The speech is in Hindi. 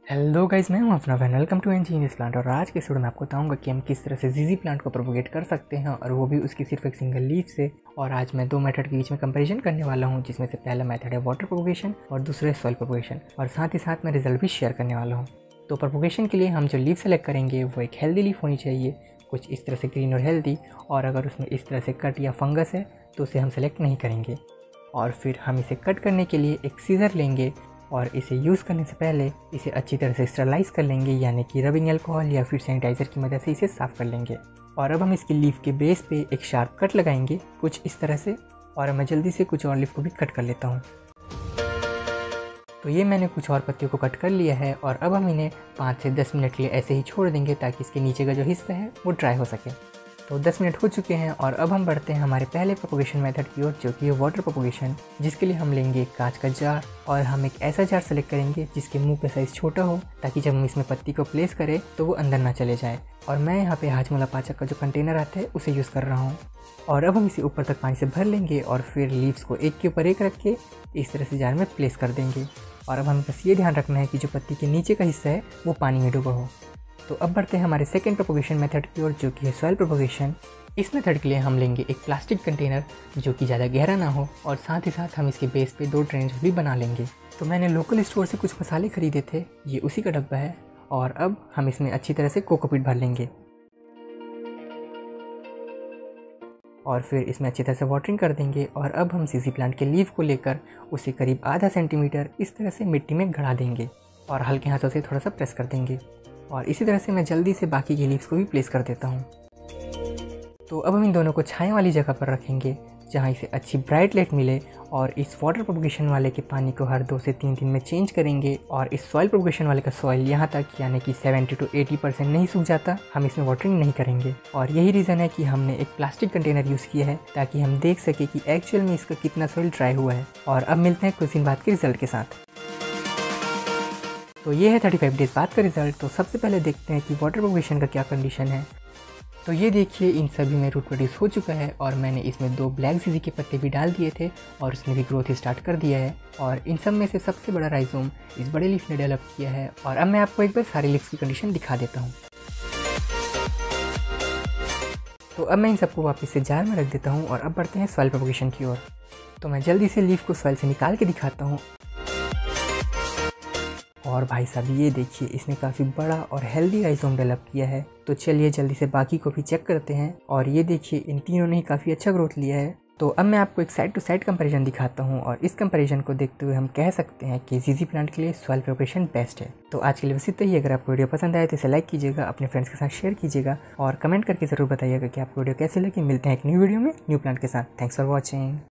हेलो गाइस, मैं हूं अपना fan. Welcome to engineers plant. और आज के वीडियो में आपको बताऊंगा कि हम किस तरह से जीजी प्लांट को प्रोपोगेट कर सकते हैं, और वो भी उसकी सिर्फ एक सिंगल लीफ से। और आज मैं दो मेथड के बीच में कंपैरिजन करने वाला हूं, जिसमें से पहला मेथड है वाटर प्रोपोगेशन और दूसरा है सॉइल प्रोपोगेशन, और साथ ही साथ मैं रिजल्ट भी शेयर करने वाला हूँ। तो प्रोपोगेशन के लिए हम जो लीफ सेलेक्ट करेंगे वो एक हेल्दी लीफ होनी चाहिए, कुछ इस तरह से ग्रीन और हेल्दी। और अगर उसमें इस तरह से कट या फंगस है तो उसे हम सेलेक्ट नहीं करेंगे। और फिर हम इसे कट करने के लिए एक सीजर लेंगे और इसे यूज़ करने से पहले इसे अच्छी तरह से स्टरलाइज कर लेंगे, यानी कि रबिंग अल्कोहल या फिर सैनिटाइज़र की मदद से इसे साफ़ कर लेंगे। और अब हम इसकी लीफ के बेस पे एक शार्प कट लगाएंगे कुछ इस तरह से। और मैं जल्दी से कुछ और लीफ को भी कट कर लेता हूँ। तो ये मैंने कुछ और पत्तियों को कट कर लिया है, और अब हम इन्हें 5 से 10 मिनट के लिए ऐसे ही छोड़ देंगे ताकि इसके नीचे का जो हिस्सा है वो ड्राई हो सके। तो 10 मिनट हो चुके हैं, और अब हम बढ़ते हैं हमारे पहले प्रोपोगेशन मेथड की ओर, जो कि है वाटर प्रोपोगेशन। जिसके लिए हम लेंगे एक कांच का जार, और हम एक ऐसा जार सेलेक्ट करेंगे जिसके मुंह का साइज़ छोटा हो, ताकि जब हम इसमें पत्ती को प्लेस करें तो वो अंदर ना चले जाए। और मैं यहाँ पे हाजमोला पाचक का जो कंटेनर आता है उसे यूज़ कर रहा हूँ। और अब हम इसे ऊपर तक पानी से भर लेंगे, और फिर लीव्स को एक के ऊपर एक रख के इस तरह से जार में प्लेस कर देंगे। और अब हमें बस ये ध्यान रखना है कि जो पत्ती के नीचे का हिस्सा है वो पानी में डूबा हो। तो अब बढ़ते हैं हमारे सेकेंड प्रोपोगेशन मेथड की ओर, जो कि है सॉइल प्रोपोगेशन। इस मेथड के लिए हम लेंगे एक प्लास्टिक कंटेनर जो कि ज़्यादा गहरा ना हो, और साथ ही साथ हम इसके बेस पे 2 ड्रेन्स भी बना लेंगे। तो मैंने लोकल स्टोर से कुछ मसाले खरीदे थे, ये उसी का डब्बा है। और अब हम इसमें अच्छी तरह से कोकोपीट भर लेंगे, और फिर इसमें अच्छी तरह से वाटरिंग कर देंगे। और अब हम सीजी प्लांट के लीफ को लेकर उसे करीब आधा सेंटीमीटर इस तरह से मिट्टी में गड़ा देंगे, और हल्के हाथों से थोड़ा सा प्रेस कर देंगे। और इसी तरह से मैं जल्दी से बाकी के लीव्स को भी प्लेस कर देता हूँ। तो अब हम इन दोनों को छाया वाली जगह पर रखेंगे, जहाँ इसे अच्छी ब्राइट लाइट मिले। और इस वाटर प्रोपोगेशन वाले के पानी को हर 2 से 3 दिन में चेंज करेंगे। और इस सॉइल प्रोपोगेशन वाले का सॉइल यहाँ तक, यानी कि 70 to 80% नहीं सूख जाता, हम इसमें वाटरिंग नहीं करेंगे। और यही रीज़न है कि हमने एक प्लास्टिक कंटेनर यूज़ किया है, ताकि हम देख सके कि एक्चुअल में इसका कितना सॉइल ड्राई हुआ है। और अब मिलते हैं कुछ दिन बाद के रिजल्ट के साथ। तो ये है 35 डेज़ बाद का रिजल्ट। तो सबसे पहले देखते हैं कि वाटर प्रोपोगेशन का क्या कंडीशन है। तो ये देखिए, इन सभी में रूट प्रोड्यूस हो चुका है, और मैंने इसमें 2 ब्लैक जीजी के पत्ते भी डाल दिए थे, और उसने भी ग्रोथ स्टार्ट कर दिया है। और इन सब में से सबसे बड़ा राइजोम इस बड़े लीफ ने डेवलप किया है। और अब मैं आपको एक बार सारे लीव्स की कंडीशन दिखा देता हूँ। तो अब मैं इन सबको वापस से जार में रख देता हूँ, और अब बढ़ते हैं सॉइल प्रोपोगेशन की ओर। तो मैं जल्दी से लीफ को सॉइल से निकाल के दिखाता हूँ। और भाई साहब, ये देखिए, इसने काफ़ी बड़ा और हेल्दी राइजोम डेवलप किया है। तो चलिए जल्दी से बाकी को भी चेक करते हैं। और ये देखिए, इन तीनों ने ही काफ़ी अच्छा ग्रोथ लिया है। तो अब मैं आपको एक साइड टू साइड कंपैरिजन दिखाता हूँ, और इस कंपैरिजन को देखते हुए हम कह सकते हैं कि जीजी प्लांट के लिए सॉइल प्रोपोगेशन बेस्ट है। तो आज के लिए बस इतना ही। अगर आपको वीडियो पसंद आए तो इसे लाइक कीजिएगा, अपने फ्रेंड्स के साथ शेयर कीजिएगा, और कमेंट करके ज़रूर बताइएगा कि आपको वीडियो कैसे लगी। मिलते हैं एक न्यू वीडियो में न्यू प्लांट के साथ। Thanks for watching.